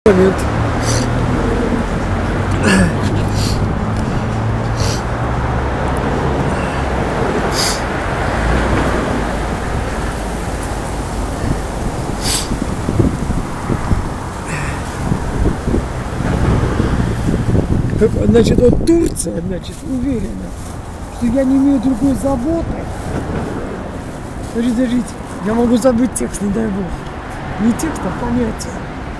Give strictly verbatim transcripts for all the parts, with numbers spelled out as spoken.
Момент. Значит, вот Турция, значит, уверена, что я не имею другой заботы. Подождите, подождите, я могу забыть текст, не дай бог. Не текст, а понятие.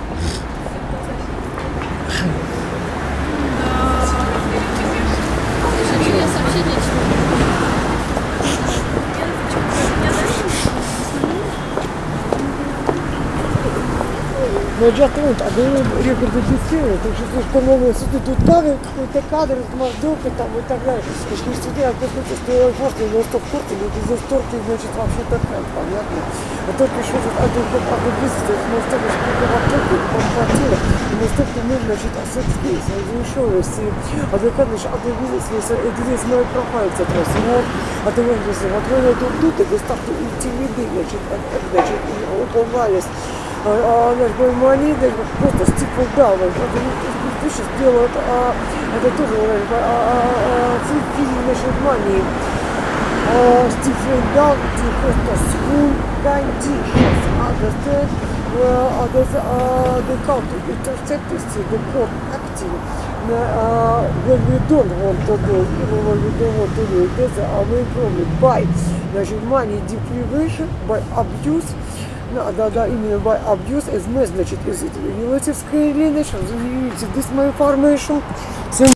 Но часто вот, а было рекорды фестиваля, так что слишком много сидит тут кадр, какой-то кадр, мордовка там и так далее. Значит, не сидя, а какой-то стоял форте, но стоп торте, но это здесь торте, значит, вообще такая, понятно. А только еще вот одну близость, но столько же какого торта, подхватила, и настолько мы, значит, осадские, совершенности, а только, значит, одну близость, здесь мой профайл затрас, вот, а то вот, вот, вот, тут, тут, и доставку интимиды, значит, значит, уполнялись. А, наш Баймани, просто Стив Даун, ты сейчас делают, а, это тоже, а, а, фильм насчет мании. Стив Даун, ты просто school conditions, understand, uh, the, uh, the counter, interceptors, the court acting, uh, when we don't want to do, even when we don't want to do it, that's our main problem, by, значит, money deprivation, by abuse. Да, да, да, именно by abuse as much, значит, из этого relative scale, значит, this my information.